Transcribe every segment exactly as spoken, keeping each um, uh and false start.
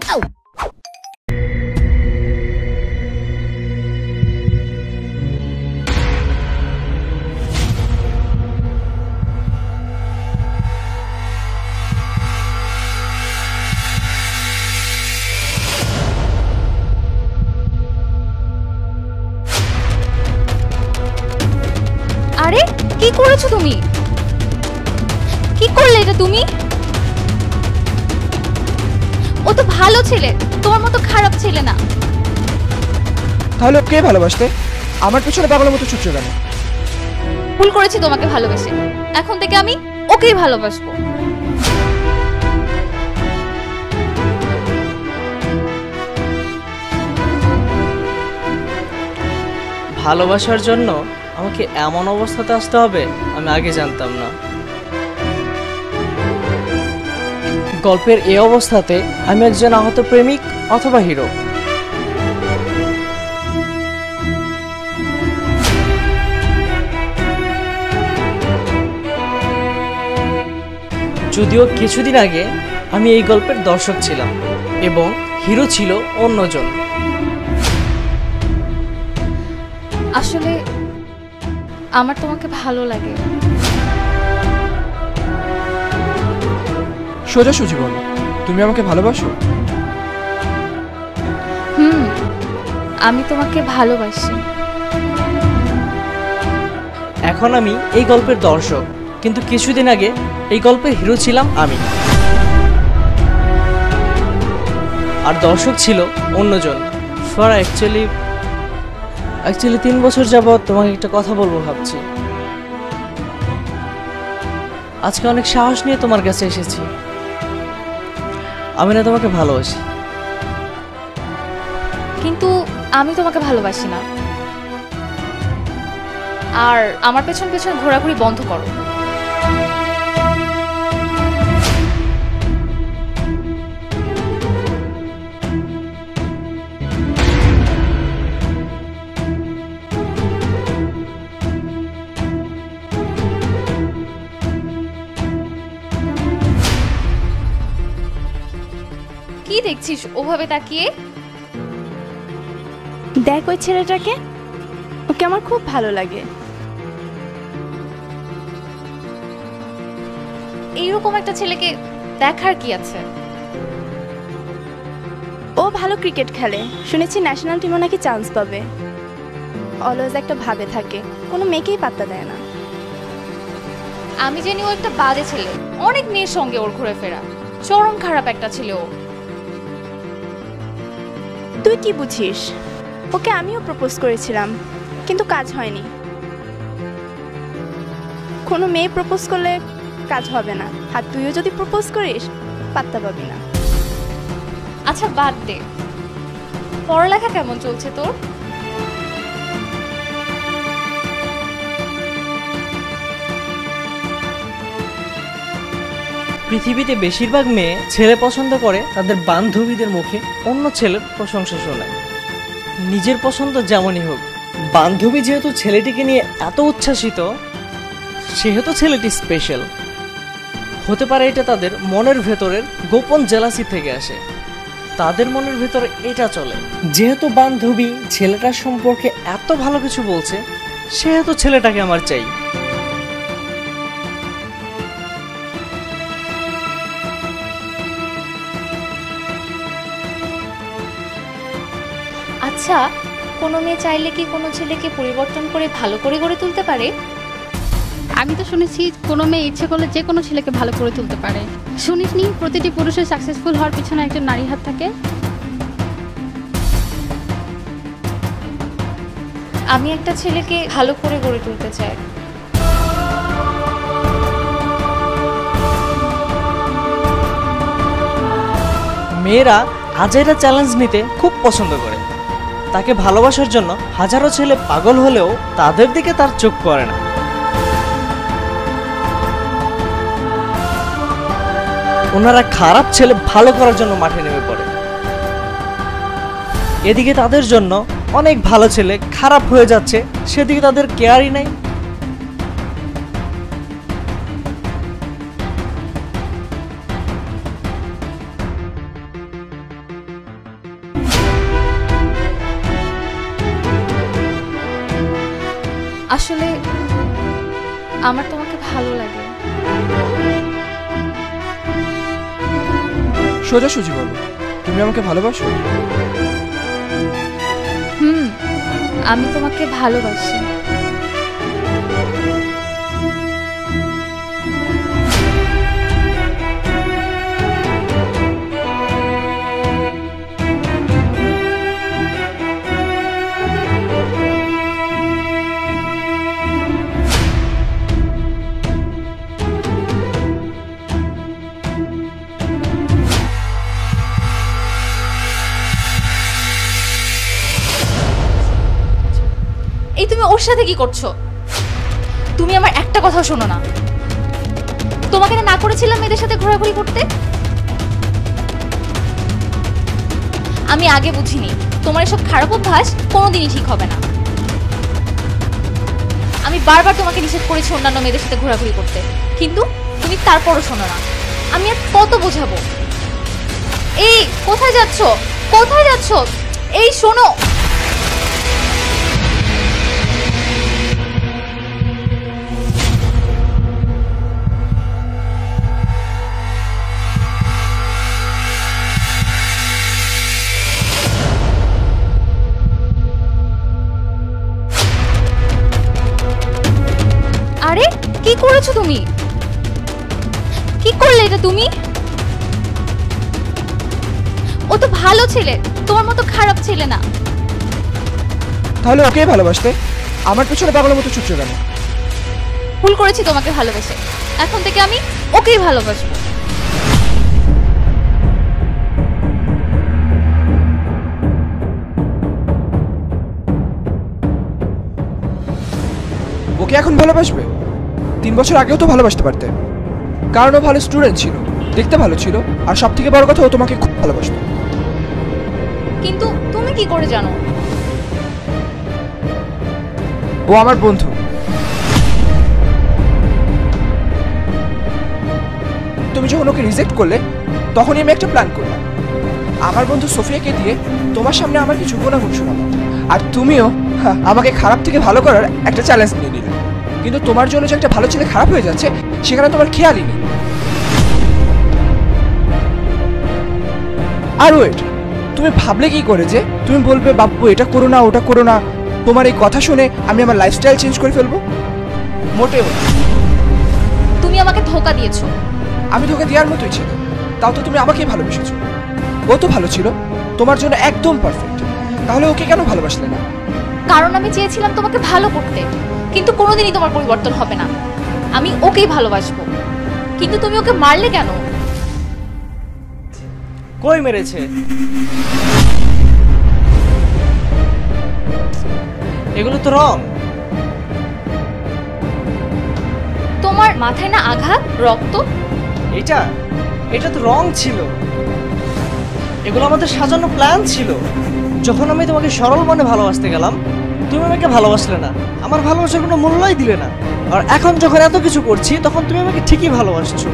আরে কি করেছো তুমি? কি করলে এটা তুমি? ও তো ভালো ছেলে, তোমার মতো খারাপ ছেলে না। তাহলে ওকে ভালোবাসতে আমার পেছনে পাগলের মতো ছুটছো কেন? ভুল করেছি তোমাকে ভালোবেসে, এখন থেকে আমি ওকেই ভালোবাসবো। ভালোবাসার জন্য আমাকে এমন অবস্থাতে আসতে হবে আমি আগে জানতাম না। গল্পের এই অবস্থাতে আমি একজন আহত প্রেমিক অথবা হিরো। যদিও কিছুদিন আগে আমি এই গল্পের দর্শক ছিলাম এবং হিরো ছিল অন্যজন। আসলে আমার তোমাকে ভালো লাগে। সোজাসুজি বলো, তুমি আমাকে ভালোবাসো? হুম, আমি তোমাকে ভালোবাসি। এখন আমি এই গল্পের দর্শক, কিন্তু কিছুদিন আগে এই গল্পের হিরো ছিলাম আমি, আর দর্শক ছিল অন্যজন। ফর অ্যাকচুয়ালি অ্যাকচুয়ালি তিন বছর যাবৎ তোমাকে একটা কথা বলবো ভাবছি। আজকে অনেক সাহস নিয়ে তোমার কাছে এসেছি। আমি না তোমাকে ভালোবাসি। কিন্তু আমি তোমাকে ভালোবাসি না। আর আমার পেছন পেছন ঘোরাঘুরি বন্ধ করো। কি দেখছিস ওভাবে তাকিয়ে? দেখ ওই ছেলেটাকে, ওকে আমার খুব ভালো লাগে। এইরকম একটা ছেলেকে দেখার কি আছে? ও ভালো ক্রিকেট খেলে, শুনেছি ন্যাশনাল টিমও নাকি চান্স পাবে। অলওয়েজ একটা ভাবে থাকে, কোনো মেয়েকেই পাত্তা দেয় না। আমি জানি ও একটা বাজে ছেলে, অনেক মেয়ের সঙ্গে ওর ঘুরে ফেরা, চরম খারাপ একটা ছেলে ও। তুই কি বুঝিস? ওকে আমিও প্রপোজ করেছিলাম, কিন্তু কাজ হয়নি। কোনো মেয়ে প্রপোজ করলে কাজ হবে না, আর তুইও যদি প্রপোজ করিস পাত্তা পাবি না। আচ্ছা বাদ দে, পড়ালেখা কেমন চলছে তোর? পৃথিবীতে বেশিরভাগ মেয়ে ছেলে পছন্দ করে তাদের বান্ধবীদের মুখে অন্য ছেলের প্রশংসা শোনায়। নিজের পছন্দ যেমনই হোক, বান্ধবী যেহেতু ছেলেটিকে নিয়ে এত উচ্ছ্বাসিত, সেহেতু ছেলেটি স্পেশাল হতে পারে। এটা তাদের মনের ভেতরের গোপন জেলাসি থেকে আসে। তাদের মনের ভেতরে এটা চলে, যেহেতু বান্ধবী ছেলেটার সম্পর্কে এত ভালো কিছু বলছে, সেহেতু ছেলেটাকে আমার চাই। আচ্ছা, কোনো মেয়ে চাইলে কি কোনো ছেলেকে পরিবর্তন করে ভালো করে গড়ে তুলতে পারে? আমি তো শুনেছি কোনো মেয়ে ইচ্ছে করলে যে কোনো ছেলেকে ভালো করে তুলতে পারে। শুনিসনি প্রতিটি পুরুষের সাকসেসফুল হওয়ার পিছনে একটা নারীর হাত থাকে? আমি একটা ছেলেকে ভালো করে গড়ে তুলতে চাই। মেয়েরা আজাইরা চ্যালেঞ্জ নিতে খুব পছন্দ করে। তাকে ভালোবাসার জন্য হাজারো ছেলে পাগল হলেও তাদের দিকে তার চোখ পড়ে না। ওনারা খারাপ ছেলে ভালো করার জন্য মাঠে নেমে পড়ে। এদিকে তাদের জন্য অনেক ভালো ছেলে খারাপ হয়ে যাচ্ছে, সেদিকে তাদের কেয়ারই নাই। আসলে আমার তোমাকে ভালো লাগে। সোজাসুজি বলো, তুমি আমাকে ভালোবাসো? হুম, আমি তোমাকে ভালোবাসি। এই তুমি ওর সাথে কি করছো? তুমি আমার একটা কথা শোনো না। তোমাকে না করেছিলাম মেয়েদের সাথে ঘোরাঘুরি করতে? আমি আগে বুঝিনি তোমার এসব খারাপ অভ্যাস কোনোদিনই ঠিক হবে না। আমি বারবার তোমাকে নিষেধ করেছি অন্যান্য মেয়েদের সাথে ঘোরাঘুরি করতে, কিন্তু তুমি তারপরও শোনো না। আমি আর কত বোঝাবো? এই কোথায় যাচ্ছ? কোথায় যাচ্ছ? এই শোনো। আরে কি করেছো তুমি? কি করলে এটা তুমি? ও তো ভালো ছেলে, তোমার মতো খারাপ ছেলে না। তাহলে ওকেই ভালোবাসতে আমার পেছনে পাগলের মতো ছুটছো কেন? ভুল করেছি তোমাকে ভালোবেসে, এখন থেকে আমি ওকেই ভালোবাসবো। ওকে এখন ভালোবাসবে? তিন বছর আগেও তো ভালোবাসতে পারতে, কারণ ও ভালো স্টুডেন্ট ছিল, দেখতে ভালো ছিল, আর সব থেকে বড় কথা ও তোমাকে খুব ভালোবাসতো। কিন্তু তুমি কি করে জানো? ও আমার বন্ধু। তুমি যখন ওকে রিজেক্ট করলে তখনই আমি একটা প্ল্যান করলাম। আমার বন্ধু সোফিয়াকে দিয়ে তোমার সামনে আমার কিছু গুণাগুণ শোনাবো, আর তুমিও হ্যাঁ, আমাকে খারাপ থেকে ভালো করার একটা চ্যালেঞ্জ নিয়ে নিলে। কিন্তু তোমার জন্য যে একটা ভালো ছেলে খারাপ হয়ে যাচ্ছে সেখানে তোমার খেয়ালই নেই। আর ওয়েট, তুমি ভাবলে কি করে যে তুমি বলবে বাবু এটা করো না ওটা করো না, তোমার এই কথা শুনে আমি আমার লাইফস্টাইল চেঞ্জ করে ফেলবো? মোটেও না। তুমি আমাকে ধোঁকা দিয়েছো। আমি ধোঁকা দেওয়ার মতোই ছিল, তাও তো তুমি আমাকেই ভালোবেসেছো। ও তো ভালো ছিল, তোমার জন্য একদম পারফেক্ট, তাহলে ওকে কেন ভালোবাসলে না? কারণ আমি চেয়েছিলাম তোমাকে ভালো করতে, কিন্তু কোনোদিনই তোমার পরিবর্তন হবে না। আমি ওকেই ভালোবাসবো। কিন্তু তুমি ওকে মারলে কেন? কই মেরেছে? এগুলো তো রং। তোমার মাথায় না আঘাত, রক্ত? এটা এটা তো রং ছিল। এগুলো আমাদের সাজানো প্ল্যান ছিল। যখন আমি তোমাকে সরল মনে ভালোবাসতে গেলাম, তুমি আমাকে ভালোবাসলে না, আমার ভালোবাসার কোনো মূল্যই দিলে না। আর এখন যখন এত কিছু করছি তখন তুমি আমাকে ঠিকই ভালোবাসছো।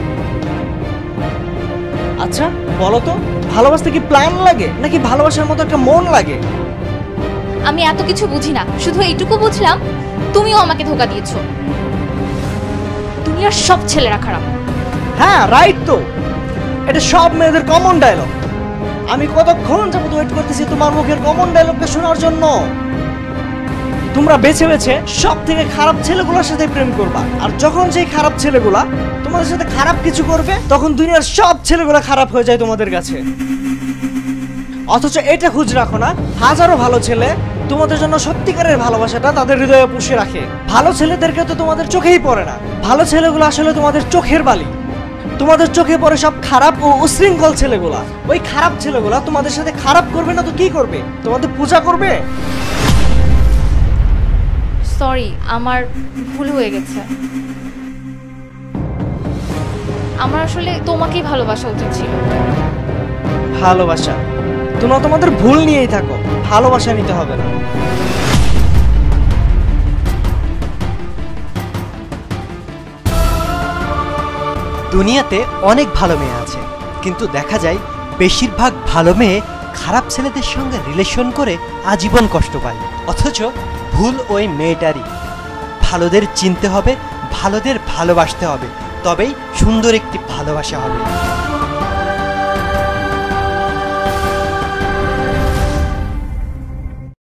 আচ্ছা বলো তো, ভালোবাসতে কি প্ল্যান লাগে নাকি ভালোবাসার মতো একটা মন লাগে? আমি এত কিছু বুঝি না, শুধু এইটুকু বুঝলাম তুমিও আমাকে ধোঁকা দিয়েছো। দুনিয়ার সব ছেলেরা খারাপ। হ্যাঁ রাইট তো, এটা সব মেয়েদের কমন ডায়লগ। আমি কতক্ষণ যাবত ওয়েট করতেছি তোমার মুখের কমন ডায়লগটা শোনার জন্য। তোমরা বেছে বেছে সব থেকে খারাপ ছেলেগুলোর সাথে প্রেম করবা, আর যখন সেই খারাপ ছেলেগুলা তোমাদের সাথে খারাপ কিছু করবে তখন দুনিয়ার সব ছেলেগুলা খারাপ হয়ে যায় তোমাদের কাছে। অথচ এটা খুঁজ রাখো না, হাজারো ভালো ছেলে তোমাদের জন্য সত্যিকারের ভালোবাসাটা তাদের হৃদয়ে পুষে রাখে। ভালো ছেলেদেরকে তো তোমাদের চোখেই পড়ে না। ভালো ছেলেগুলো আসলে তোমাদের চোখের বালি। তোমাদের চোখে পড়ে সব খারাপ ও উশৃঙ্খল ছেলেগুলা। ওই খারাপ ছেলেগুলা তোমাদের সাথে খারাপ করবে না তো কি করবে? তোমাদের পূজা করবে। সরি, আমার ভুল হয়ে গেছে। আমার আসলে তোমাকেই ভালোবাসা উচিত ছিল। ভালোবাসা? তোমরা তোমাদের ভুল নিয়েই থাকো, ভালোবাসা নিতে হবে না। দুনিয়াতে অনেক ভালো মেয়ে আছে, কিন্তু দেখা যায় বেশিরভাগ ভালো মেয়ে খারাপ ছেলেদের সঙ্গে রিলেশন করে আজীবন কষ্ট পায়। অথচ ভুল ওই মেয়েটারই। ভালোদের চিনতে হবে, ভালোদের ভালোবাসতে হবে, তবেই সুন্দর একটি ভালোবাসা হবে।